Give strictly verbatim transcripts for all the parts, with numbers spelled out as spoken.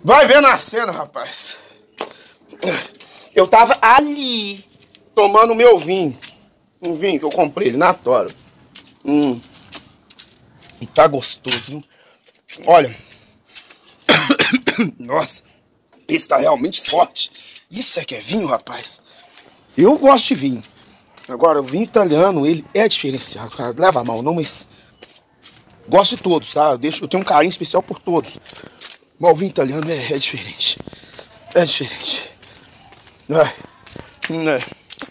Vai vendo a cena, rapaz. Eu tava ali, tomando meu vinho. Um vinho que eu comprei ele na Toro. Hum. E tá gostoso, viu? Olha. Nossa. Esse tá realmente forte. Isso é que é vinho, rapaz. Eu gosto de vinho. Agora, o vinho italiano, ele é diferenciado. Cara. Leva a mal, não, mas... Gosto de todos, tá? Eu, deixo, eu tenho um carinho especial por todos. Mas o vinho italiano é, é diferente. É diferente. É. É.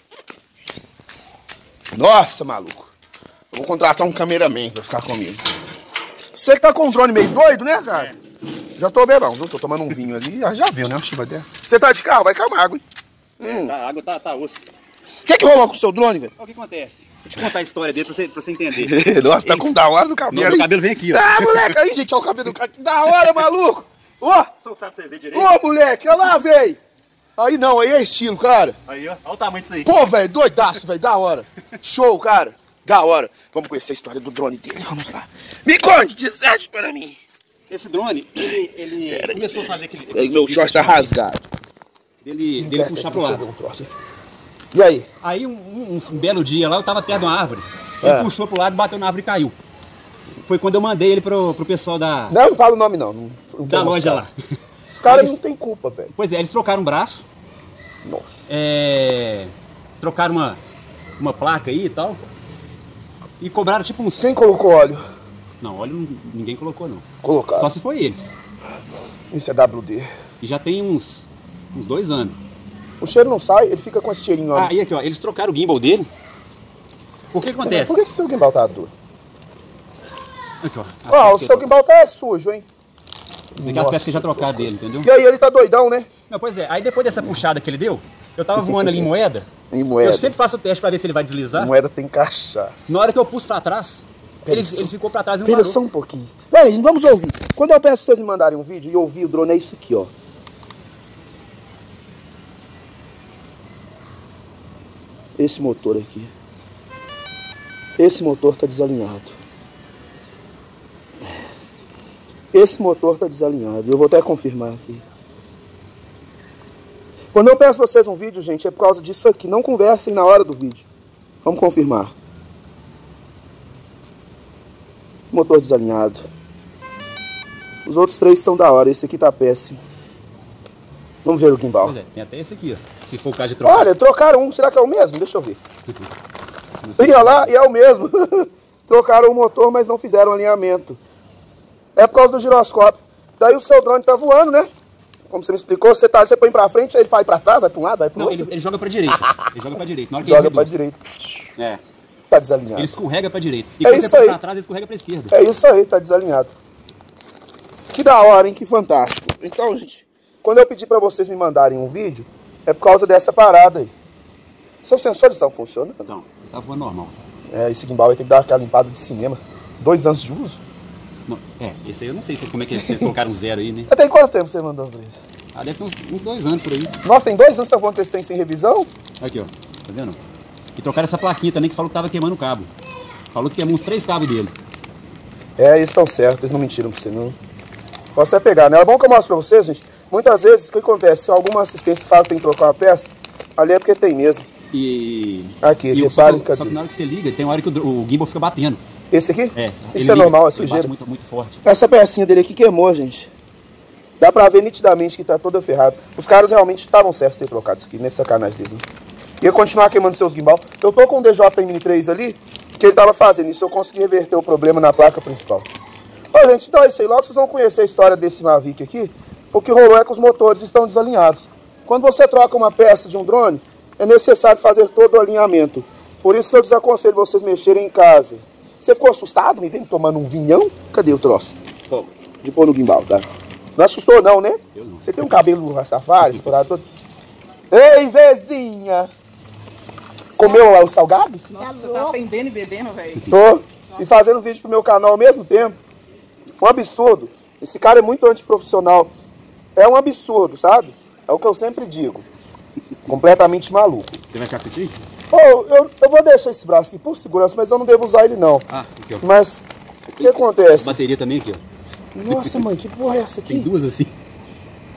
Nossa, maluco. Eu vou contratar um cameraman pra ficar comigo. Você que tá com um drone meio doido, né, cara? É. Já tô bebão, viu? Tô tomando um vinho ali. Já, já viu, né? Uma chiva dessa. Você tá de carro? Vai calmar água, hein? É, hum. tá, a água tá, tá osso. O que que rolou com o seu drone, velho? O que acontece? Vou te contar a história dele pra você, pra você entender. Nossa, tá com da hora no cabelo. O cabelo vem aqui, ó. Ah, moleque, aí, gente, olha o cabelo do cara. Que da hora, maluco. Ó. Soltar pra você ver direito. Ô, moleque, olha lá, velho. Aí não, aí é estilo, cara. Aí, ó. Olha o tamanho disso aí. Pô, velho, doidaço, velho, da hora. Show, cara. Da hora. Vamos conhecer a história do drone dele. Vamos lá. Me conte, disserte para mim. Esse drone, ele, ele Pera começou aí. a fazer aquele... aquele meu short tá rasgado. Dele, dele puxar pro lado. E aí? Aí, um, um, um belo dia lá, eu tava perto de uma árvore. Ele é. puxou pro lado, bateu na árvore e caiu. Foi quando eu mandei ele pro, pro pessoal da... Não, não fala o nome não. não, não da loja lá. Os caras eles... não tem culpa, velho. Pois é, eles trocaram um braço. Nossa. É... Trocaram uma, uma placa aí e tal. E cobraram tipo uns... Quem colocou óleo? Não, óleo ninguém colocou não. Colocaram. Só se foi eles. Isso é W D. E já tem uns, uns dois anos. O cheiro não sai, ele fica com esse cheirinho. Ah, e aqui ó, eles trocaram o gimbal dele. Por que que acontece? Por que que seu gimbal tá duro? Aqui ó. Ó, o seu tô... gimbal tá sujo, hein? Isso aqui é as peças que já trocaram dele, entendeu? E aí ele tá doidão, né? Não, pois é, aí depois dessa puxada que ele deu, eu tava voando ali em moeda. Em moeda. Eu sempre faço o teste pra ver se ele vai deslizar. Moeda tem cachaça. Na hora que eu pus pra trás, ele, ele ficou pra trás e não parou. Pera só um pouquinho. Peraí, vamos ouvir. Quando eu peço pra vocês me mandarem um vídeo e ouvir o drone, é isso aqui, ó. Esse motor aqui. Esse motor tá desalinhado. Esse motor tá desalinhado. Eu vou até confirmar aqui. Quando eu peço a vocês um vídeo, gente, é por causa disso aqui. Não conversem na hora do vídeo. Vamos confirmar. Motor desalinhado. Os outros três estão da hora. Esse aqui tá péssimo. Vamos ver o gimbal. Pois é, tem até esse aqui, ó. Se for o caso de trocar. Olha, trocaram um. Será que é o mesmo? Deixa eu ver. E olha lá, e é o mesmo. Trocaram o motor, mas não fizeram alinhamento. É por causa do giroscópio. Daí o seu drone tá voando, né? Como você me explicou, você, tá, você põe pra frente, aí ele vai pra trás, vai pra um lado, vai pro não, outro. Ele, ele joga pra direita. Ele joga pra direita. Na hora que joga ele pra direita. É. Tá desalinhado. Ele escorrega pra direita. E é quando isso você aí. põe pra trás, ele escorrega pra esquerda. É isso aí, tá desalinhado. Que da hora, hein? Que fantástico. Então, gente, quando eu pedi pra vocês me mandarem um vídeo, é por causa dessa parada aí. Seus sensores estão funcionando? Então, ele tá voando normal. É, esse gimbal aí tem que dar aquela limpada de cinema. Dois anos de uso? Não, é, esse aí eu não sei como é que vocês colocaram zero aí, né? Tem quanto tempo você mandou pra isso? Ah, deve ter uns, uns dois anos por aí. Nossa, tem dois anos que tá falando que eles têm sem revisão? Aqui, ó. Tá vendo? E trocaram essa plaquinha também que falou que tava queimando o cabo. Falou que queimou uns três cabos dele. É, eles estão certos, eles não mentiram pra você, não. Posso até pegar, né? É bom que eu mostro pra vocês, gente. Muitas vezes, o que acontece? Se alguma assistência fala que tem que trocar uma peça, ali é porque tem mesmo. E... Aqui, e reparem, só, só que na hora que você liga, tem hora que o, o gimbal fica batendo. Esse aqui? É. Isso é normal, é sujeira. Muito, muito forte. Essa pecinha dele aqui queimou, gente. Dá pra ver nitidamente que tá toda ferrada. Os caras realmente estavam certos de ter trocado isso aqui, nesse sacanagem deles. Né? Ia continuar queimando seus gimbal. Eu tô com o D J M três ali, que ele tava fazendo isso. Eu consegui reverter o problema na placa principal. Ó, gente, então é isso aí. Logo vocês vão conhecer a história desse Mavic aqui. O que rolou é que os motores estão desalinhados. Quando você troca uma peça de um drone, é necessário fazer todo o alinhamento. Por isso que eu desaconselho vocês mexerem em casa. Você ficou assustado me vendo tomando um vinhão? Cadê o troço? Como? De pôr no gimbal, tá? Não assustou não, né? Eu não. Você tem um cabelo rastafari, estourado todo. Ei, Vezinha! Comeu lá os salgados? Nossa, você tá aprendendo e bebendo, velho. Tô. E fazendo vídeo pro meu canal ao mesmo tempo. Um absurdo. Esse cara é muito antiprofissional. É um absurdo, sabe? É o que eu sempre digo. Completamente maluco. Você vai ficar com esse? Oh, eu, eu vou deixar esse braço aqui por segurança, mas eu não devo usar ele não. Ah, aqui, ó. Mas, o que acontece? Bateria também aqui, ó. Nossa, mãe, que porra é essa aqui? Tem duas assim.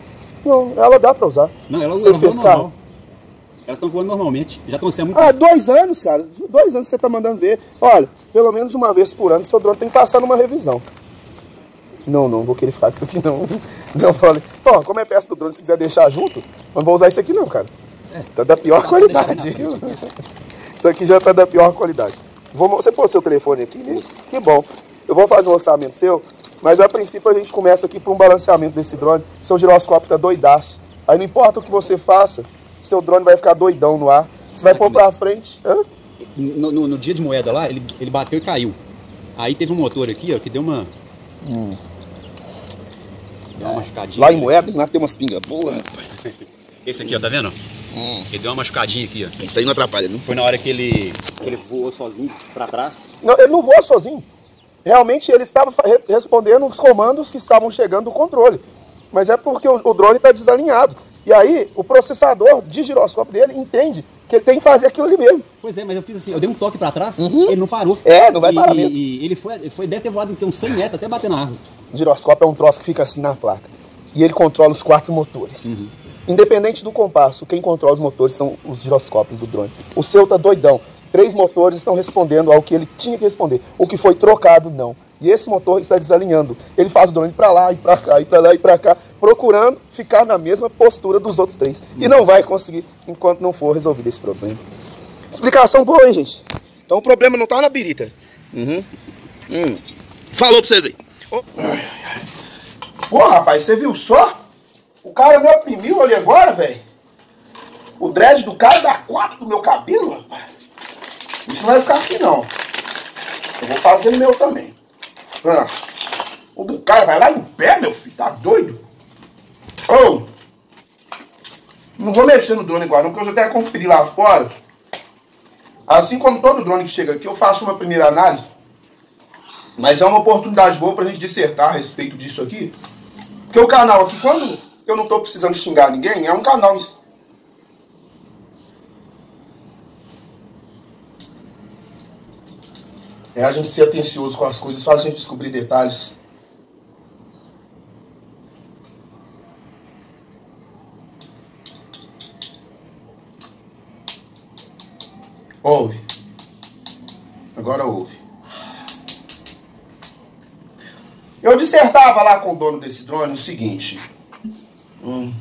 Não, ela dá pra usar. Não, ela, Você ela fez voa carro? normal. Elas estão voando normalmente. Já estão sendo muito... Ah, dois anos, cara. Dois anos você tá mandando ver. Olha, pelo menos uma vez por ano seu drone tem que passar numa revisão. Não, não, vou querer falar isso aqui não. Não, falei. Bom, como é peça do drone, se quiser deixar junto, não vou usar isso aqui não, cara. É. Tá da pior qualidade. Isso aqui já tá da pior qualidade. Vou, você pôs seu telefone aqui, né? Que bom. Eu vou fazer um orçamento seu, mas a princípio a gente começa aqui por um balanceamento desse drone. Seu giroscópio tá doidaço. Aí não importa o que você faça, seu drone vai ficar doidão no ar. Você vai pôr pra frente. Hã? No, no, no dia de moeda lá, ele, ele bateu e caiu. Aí teve um motor aqui, ó, que deu uma... Hum. Deu uma machucadinha. Lá em moeda, lá tem umas pingas boas, rapaz. Esse aqui, ó, tá vendo? Hum. Ele deu uma machucadinha aqui, ó. Isso aí não atrapalha, não? Foi na hora que ele, que ele voou sozinho pra trás. Não, ele não voa sozinho. Realmente ele estava re respondendo os comandos que estavam chegando do controle. Mas é porque o, o drone está desalinhado. E aí o processador de giroscópio dele entende que ele tem que fazer aquilo ali mesmo. Pois é, mas eu fiz assim, eu dei um toque pra trás, uhum. Ele não parou. É, não vai e, parar e, mesmo. E ele foi, ele foi, deve ter voado uns cem metros até bater na árvore. O giroscópio é um troço que fica assim na placa. E ele controla os quatro motores. Uhum. Independente do compasso, quem controla os motores são os giroscópios do drone. O seu tá doidão. Três motores estão respondendo ao que ele tinha que responder. O que foi trocado, não. E esse motor está desalinhando. Ele faz o drone para lá, e para cá, e para lá, e para cá, procurando ficar na mesma postura dos outros três. Uhum. E não vai conseguir enquanto não for resolvido esse problema. Explicação boa, hein, gente? Então o problema não tá na birita. Uhum. Hum. Falou pra vocês aí. Oh. Pô, rapaz, você viu só? O cara me oprimiu ali agora, velho. O dread do cara dá quatro do meu cabelo, rapaz. Isso não vai ficar assim, não. Eu vou fazer o meu também. Ah. O do cara vai lá no pé, meu filho. Tá doido? Oh. Não vou mexer no drone agora, não, porque eu já quero conferir lá fora. Assim como todo drone que chega aqui, eu faço uma primeira análise. Mas é uma oportunidade boa pra gente dissertar a respeito disso aqui. Porque o canal aqui, quando eu não tô precisando xingar ninguém, é um canal... É a gente ser atencioso com as coisas, faz a gente descobrir detalhes. Ouve. Agora ouve. Eu dissertava lá com o dono desse drone o seguinte. Hum.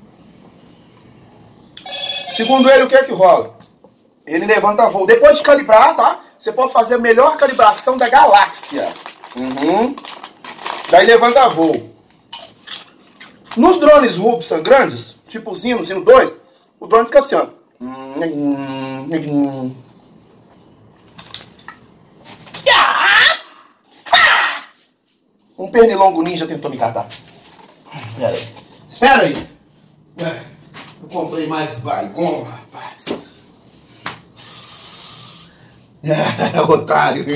Segundo ele, o que é que rola? Ele levanta voo. Depois de calibrar, tá? Você pode fazer a melhor calibração da galáxia. Uhum. Daí levanta voo. Nos drones Rubsan grandes, tipo o Zino, Zino dois, o drone fica assim, ó. Um pernilongo ninja tentou me catar. Espera aí. Espera aí. Eu comprei mais Baygon, rapaz. Otário.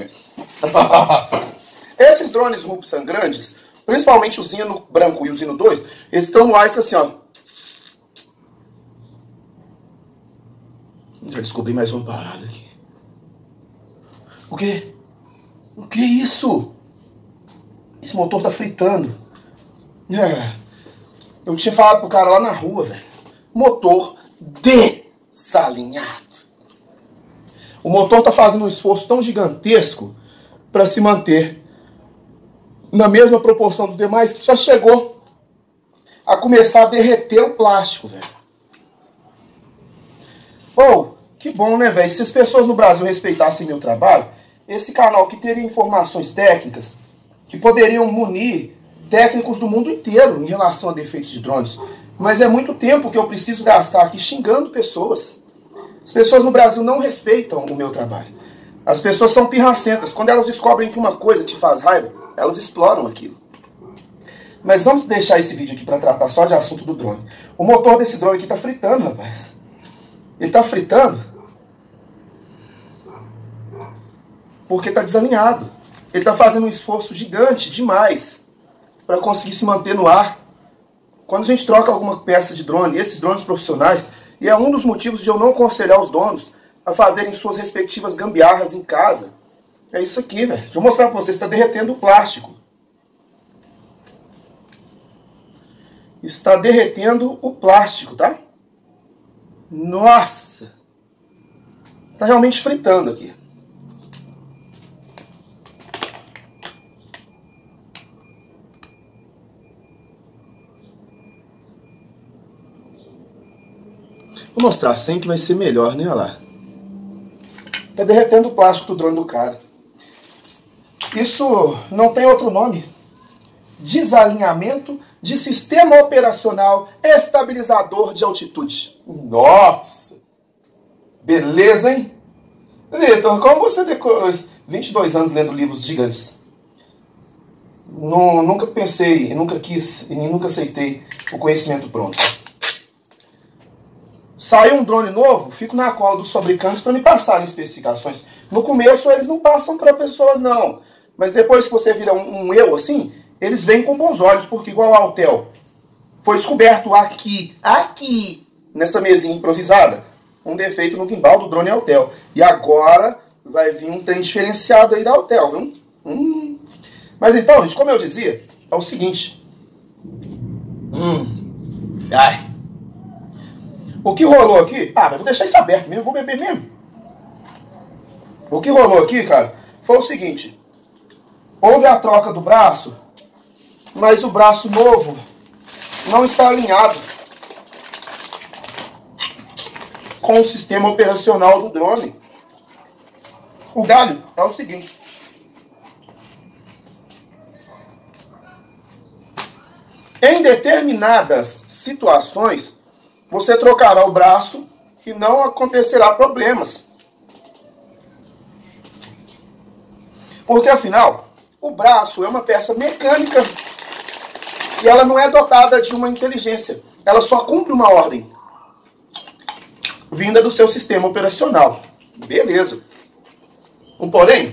Esses drones Rubsan grandes, principalmente o Zino branco e o Zino dois, eles estão no ar assim, ó. Já descobri mais uma parada aqui. O quê? O que é isso? Esse motor tá fritando. É. Eu tinha falado pro cara lá na rua, velho. Motor desalinhado. O motor tá fazendo um esforço tão gigantesco para se manter na mesma proporção dos demais que já chegou a começar a derreter o plástico, velho. Oh, que bom, né, velho? Se as pessoas no Brasil respeitassem meu trabalho, esse canal aqui teria informações técnicas que poderiam munir técnicos do mundo inteiro em relação a defeitos de drones. Mas é muito tempo que eu preciso gastar aqui xingando pessoas. As pessoas no Brasil não respeitam o meu trabalho. As pessoas são pirracentas. Quando elas descobrem que uma coisa te faz raiva, elas exploram aquilo. Mas vamos deixar esse vídeo aqui para tratar só de assunto do drone. O motor desse drone aqui tá fritando, rapaz. Ele tá fritando porque tá desalinhado. Ele tá fazendo um esforço gigante demais para conseguir se manter no ar. Quando a gente troca alguma peça de drone, esses drones profissionais, e é um dos motivos de eu não aconselhar os donos a fazerem suas respectivas gambiarras em casa. É isso aqui, velho. Deixa eu mostrar para vocês. Está derretendo o plástico. está derretendo o plástico, tá? Nossa! Tá realmente fritando aqui. Vou mostrar sem que vai ser melhor, né? Olha lá. Tá derretendo o plástico do drone do cara. Isso não tem outro nome. Desalinhamento de sistema operacional estabilizador de altitude. Nossa! Beleza, hein? Vitor, como você decorou vinte e dois anos lendo livros gigantes? Não, nunca pensei, nunca quis e nunca aceitei o conhecimento pronto. Saiu um drone novo, fico na cola dos fabricantes para me passarem especificações. No começo eles não passam para pessoas não, mas depois que você vira um, um eu assim, eles vêm com bons olhos, porque igual a Autel, foi descoberto aqui, aqui, nessa mesinha improvisada, um defeito no gimbal do drone Autel. E agora vai vir um trem diferenciado aí da Autel, viu? Hum. Mas então, gente, como eu dizia, é o seguinte. Hum. Ai. O que rolou aqui... Ah, mas vou deixar isso aberto mesmo, vou beber mesmo. O que rolou aqui, cara, foi o seguinte. Houve a troca do braço, mas o braço novo não está alinhado com o sistema operacional do drone. O galho é o seguinte. Em determinadas situações, você trocará o braço e não acontecerá problemas. Porque, afinal, o braço é uma peça mecânica e ela não é dotada de uma inteligência. Ela só cumpre uma ordem vinda do seu sistema operacional. Beleza. O porém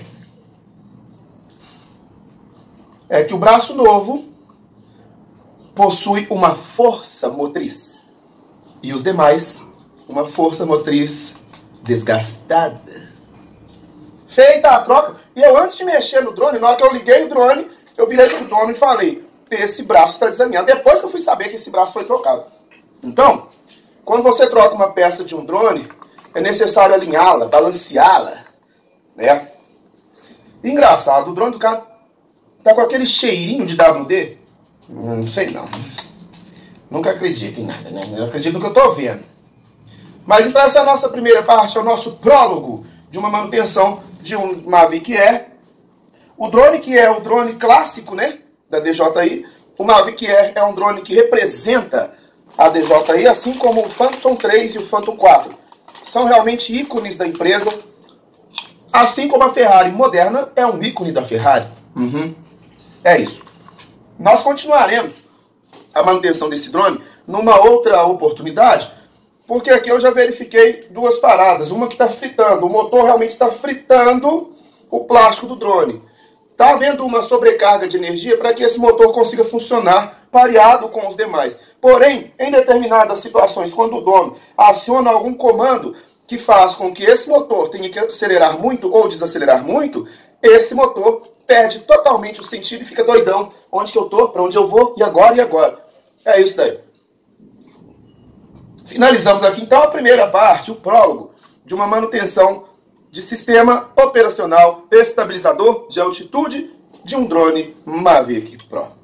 é que o braço novo possui uma força motriz e os demais uma força motriz desgastada. Feita a troca, e eu antes de mexer no drone, na hora que eu liguei o drone, eu virei pro drone e falei, esse braço está desalinhado. Depois que eu fui saber que esse braço foi trocado. Então, quando você troca uma peça de um drone, é necessário alinhá-la, balanceá-la, né? Engraçado, o drone do cara tá com aquele cheirinho de W D. Não sei não. Nunca acredito em nada, né? Eu acredito no que eu tô vendo. Mas então essa é a nossa primeira parte, é o nosso prólogo de uma manutenção de um Mavic Air. O drone que é o drone clássico, né? Da D J I. O Mavic Air é um drone que representa a D J I, assim como o Phantom três e o Phantom quatro. São realmente ícones da empresa. Assim como a Ferrari moderna é um ícone da Ferrari. Uhum. É isso. Nós continuaremos a manutenção desse drone numa outra oportunidade, porque aqui eu já verifiquei duas paradas. Uma que está fritando, o motor realmente está fritando o plástico do drone. Está havendo uma sobrecarga de energia para que esse motor consiga funcionar pareado com os demais. Porém, em determinadas situações, quando o dono aciona algum comando que faz com que esse motor tenha que acelerar muito ou desacelerar muito, esse motor perde totalmente o sentido e fica doidão. Onde que eu tô? Para onde eu vou? E agora? E agora? É isso daí. Finalizamos aqui então a primeira parte, o prólogo, de uma manutenção de sistema operacional estabilizador de altitude de um drone Mavic Pro.